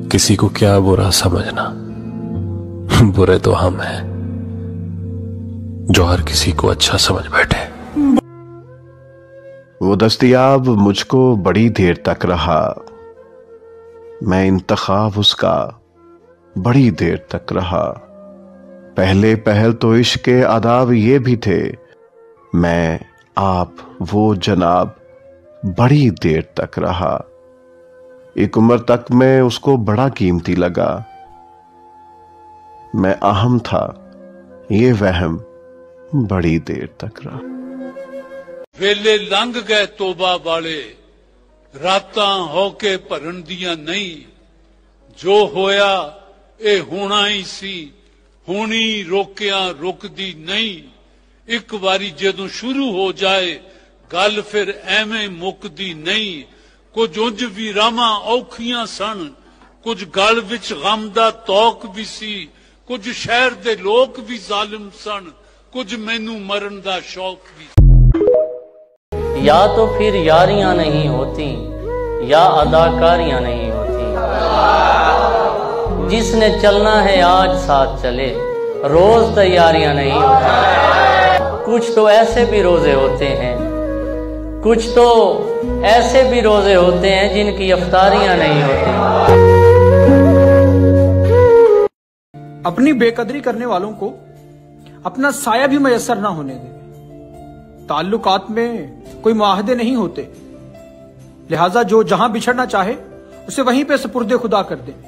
किसी को क्या बुरा समझना, बुरे तो हम हैं जो हर किसी को अच्छा समझ बैठे। वो दस्तयाब मुझको बड़ी देर तक रहा, मैं इंतखाब उसका बड़ी देर तक रहा। पहले पहल तो इश्क के आदाब ये भी थे, मैं आप वो जनाब बड़ी देर तक रहा। एक उम्र तक मैं उसको बड़ा कीमती लगा, मैं अहम था ये वहम बड़ी देर तक रहा। वेले लंघ गए तोबा वाले, रातां होके भरन दियां नहीं। जो होया ए होना ही सी, होनी रोकिया रुकदी नहीं। एक बारी जदों शुरू हो जाए गल फिर एवें मुकदी नहीं। कुछ उंज भी रावां औखियां सन, कुछ गल विच गम दा तौक भी सी। कुछ शहर दे लोग भी जालिम सन, कुछ मैनू मरन दा शौक भी। या तो फिर यारियां नहीं होती या अदाकारियां नहीं होती। जिसने चलना है आज साथ चले, रोज तैयारियां नहीं होती। कुछ तो ऐसे भी रोजे होते हैं, कुछ तो ऐसे भी रोजे होते हैं जिनकी इफ्तारियां नहीं होती। अपनी बेकदरी करने वालों को अपना साया भी मयसर ना होने दे। ताल्लुकात में कोई मुआहदे नहीं होते, लिहाजा जो जहां बिछड़ना चाहे उसे वहीं पे सुपुर्दे खुदा कर दे।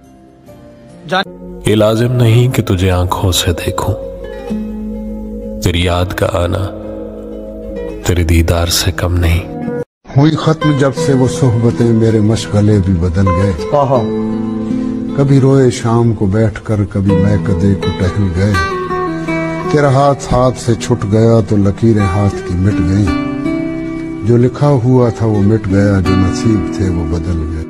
ये लाजिम नहीं कि तुझे आंखों से देखूं, तेरी याद का आना तेरे दीदार से कम नहीं। हुई खत्म जब से वो सोहबतें, मेरे मशगले भी बदल गए। कभी रोए शाम को बैठकर, कभी मैं कदे को टहल गए। तेरा हाथ से छूट गया तो लकीरें हाथ की मिट गईं। जो लिखा हुआ था वो मिट गया, जो नसीब थे वो बदल गए।